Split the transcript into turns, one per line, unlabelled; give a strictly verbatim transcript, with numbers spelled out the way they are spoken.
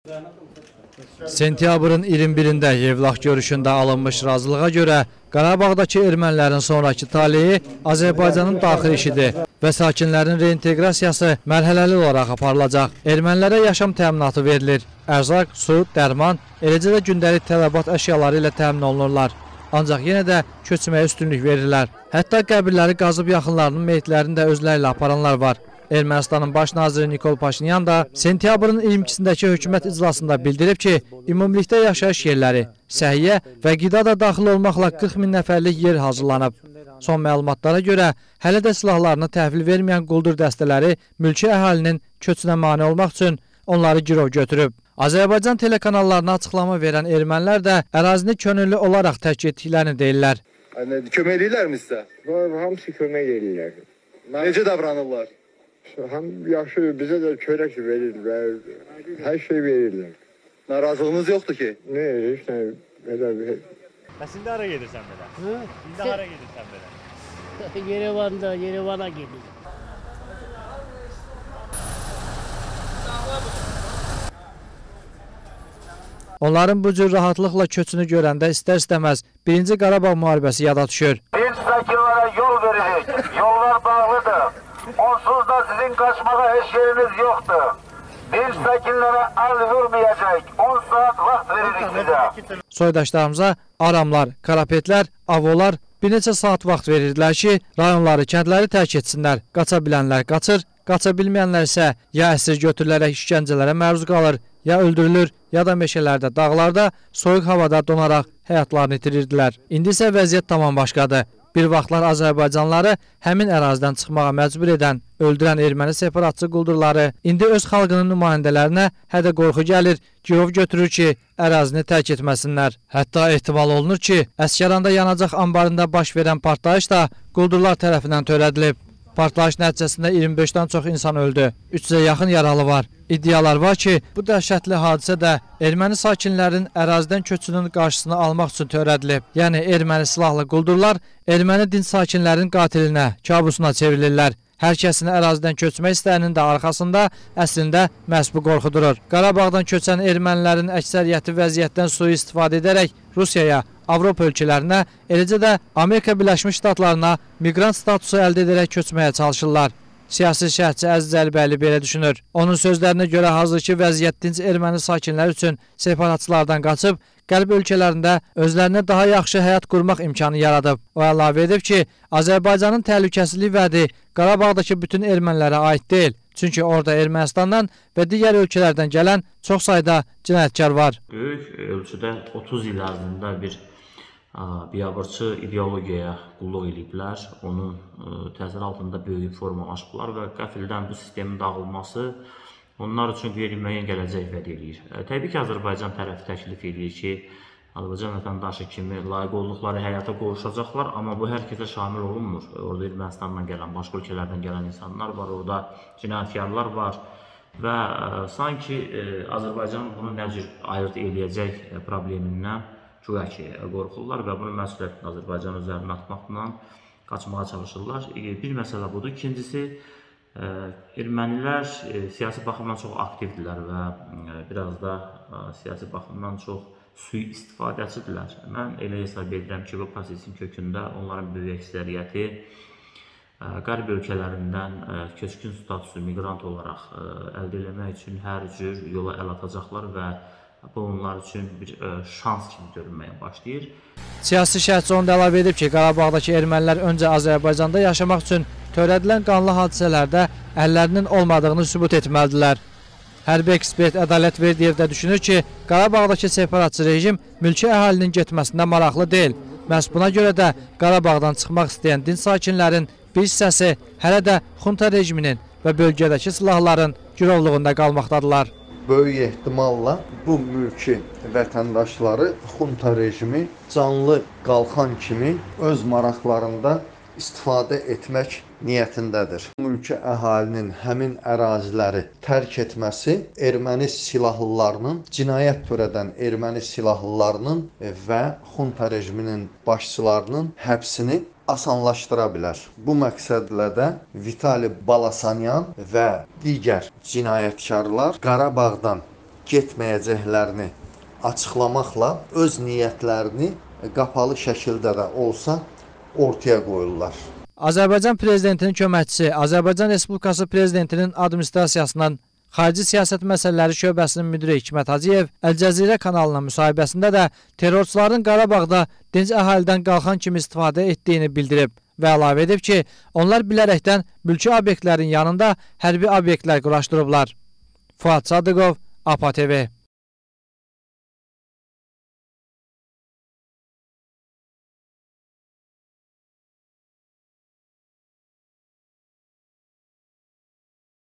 Sentyabrın iyirmi birində Yevlax görüşündə alınmış razılığa görə Qarabağdakı ermənilərin sonraki taleyi Azərbaycanın daxili işidir və sakinlərin reinteqrasiyası mərhələli olaraq aparılacaq. Ermənilərə yaşam təminatı verilir. Ərzaq, su, dərman, eləcə də gündəlik tələbat əşyaları ilə təmin olunurlar. Ancaq yenə də köçməyə üstünlük verirlər. Hətta qəbirləri qazıb yaxınlarının meyitlərini də özləri ilə aparanlar var. Ermənistanın baş naziri Nikol Paşinyan da sentyabrın iyirmi ikisindəki hökumət iclasında bildirib ki, ümumilikdə yaşayış yerləri, səhiyyə və qida da daxil olmaqla qırx min nəfərlik yer hazırlanıb. Son məlumatlara görə hələ də silahlarını təhvil verməyən quldur dəstələri mülki əhalinin köçünə mane olmaq üçün onları girov götürüb. Azərbaycan telekanallarına açıqlama verən ermənilər də ərazini könüllü olaraq tərk etdiklərini deyirlər.
Kömək edirlər mi sizə?
Hamısı kömək edirlər.
Necə davranırlar?
Həm yaxşı, bizə də çörək verirlər, hər şey verirlər.
Narazılığınız yoxdur ki?
Ne, heç nə, belə bir...
Bəs indi hara gedirsən belə?
Hı?
İndi hara gedirsən belə?
Yerevanda, Yerevana gedir.
Onların bu cür rahatlıqla köçünü görəndə istər-istəməz birinci Qarabağ müharibəsi yada düşür.
Dinç sakinlərə yol veririk, yollar bağlıdır. Onsuz da sizin kaçmağa heç yeriniz yoktur. Dinç sakinlərə el vurmayacaq, on saat vaxt veririk sizə.
Soydaşlarımıza aramlar, karapetlər, avolar bir neçə saat vaxt verirdilər ki, rayonları, kəndləri tərk etsinlər. Qaça bilənlər qaçır, qaça bilməyənlər isə ya əsir götürülərək işgəncələrə məruz qalır, ya öldürülür, ya da meşələrdə, dağlarda, soyuq havada donaraq həyatlarını itirirdilər. İndi isə vəziyyət tamam başqadır. Bir vaxtlar Azərbaycanlıları həmin ərazidən çıxmağa məcbur edən, öldürən erməni separatçı quldurları indi öz xalqının nümayəndələrinə hədə qorxu gəlir, girov götürür ki, ərazini tərk etməsinlər. Hətta ehtimal olunur ki, Əsgəranda yanacaq ambarında baş verən partlayış da quldurlar tərəfindən törədilib. Partlayış nəticəsində iyirmi beşdən çox insan öldü, üç yüzə yaxın yaralı var. İddialar var ki, bu dəhşətli hadisə də erməni sakinlərin ərazidən köçünün qarşısını almaq üçün törədilib. Yəni, erməni silahlı quldurlar erməni dinc sakinlərin qatilinə, kabusuna çevrilirlər. Hər kəsin ərazidən köçmək istəyinin də arxasında əslində məhz bu qorxu durur. Qarabağdan köçən ermənilərin əksəriyyəti vəziyyətdən sui-istifadə edərək Rusiyaya, Avropa ölkələrinə, eləcə də Amerika Birləşmiş Ştatlarına miqrant statusu əldə edərək köçməyə çalışırlar. Siyasi şərhçi Əziz Əlibəyli belə düşünür. Onun sözlərinə görə hazırki vəziyyət dinc erməni sakinləri üçün separatçılardan qaçıb, qərb ölkələrində özlərinə daha yaxşı həyat qurmaq imkanı yaradıb. O əlavə edib ki, Azərbaycanın təhlükəsizlik vədi Qarabağdakı bütün ermənilərə aid deyil. Çünki orada Ermənistandan və digər ölkələrdən gələn çox sayda cinayətkar var.
Böyük ölçüdə otuz il ərzində bir biabırçı ideologiyaya qulluq ediblər, onun təsir altında böyük formalaşıblar və qəfildən bu sistemin dağılması onlar üçün qeyri-müəyyən gələcək vəd edir. Təbii ki, Azərbaycan tərəfi təklif edir ki, Azərbaycan vətəndaşı kimi layiq olduqları həyata qovuşacaqlar, amma bu hər kəsə şamil olunmur. Orada Ermənistandan gələn, başqa ölkələrdən gələn insanlar var, orada cinayətkarlar var və sanki Azərbaycan bunu nə cür ayırt eləyəcək problemindən güya ki, qorxurlar və bunu məsuliyyətini Azərbaycan üzərinə atmaqla qaçmağa çalışırlar. Bir məsələ budur. İkincisi, ermənilər siyasi baxımdan çox aktivdirlər və biraz da siyasi baxımdan çox sui-istifadəçidirlər. Mən elə hesab edirəm ki, bu prosesin kökündə onların böyük əksəriyyəti qərb ölkələrindən köçkün statusu miqrant olaraq əldə etmək üçün hər cür yola əl atacaqlar və bu onlar üçün bir şans kimi görünməyə başlayır.
Siyasi şərhçi onu da əlavə edib ki, Qarabağdakı ermənilər öncə Azərbaycanda yaşamaq üçün törədilən qanlı hadisələrdə əllərinin olmadığını sübut etməlidirlər. Hərbi ekspert Ədalət Verdiyev də düşünür ki, Qarabağdakı separatçı rejim mülki əhalinin getməsində maraqlı deyil. Məhz buna görə də Qarabağdan çıxmaq istəyən dinc sakinlərin bir hissəsi hələ də xunta rejiminin və bölgədəki silahların girovluğunda qalmaqdadırlar.
Böyük ehtimalla bu mülki vətəndaşları xunta rejimi canlı qalxan kimi öz maraqlarında istifadə etmək niyyətindədir. Mülki əhalinin həmin əraziləri tərk etməsi erməni silahlılarının, cinayət törədən erməni silahlılarının və xunta rejiminin başçılarının həbsini asanlaşdıra bilər. Bu məqsədlə də Vitali Balasanyan və digər cinayətkarlar Qarabağdan getməyəcəklərini açıqlamaqla öz niyyətlərini qapalı şəkildə də olsa ortaya qoyurlar.
Azərbaycan Prezidentinin köməkçisi, Azərbaycan Respublikası Prezidentinin administrasiyasından Xarici Siyasət Məsələləri Şöbəsinin müdiri Hikmət Hacıyev Əl-Cəzirə kanalına müsahibəsində də terrorçuların Qarabağda dinc əhalidən qalxan kimi istifadə etdiyini bildirib və əlavə edib ki, onlar bilərəkdən mülki obyektlərin yanında hərbi obyektlər quraşdırıblar. Fuad Sadıqov, APA T V.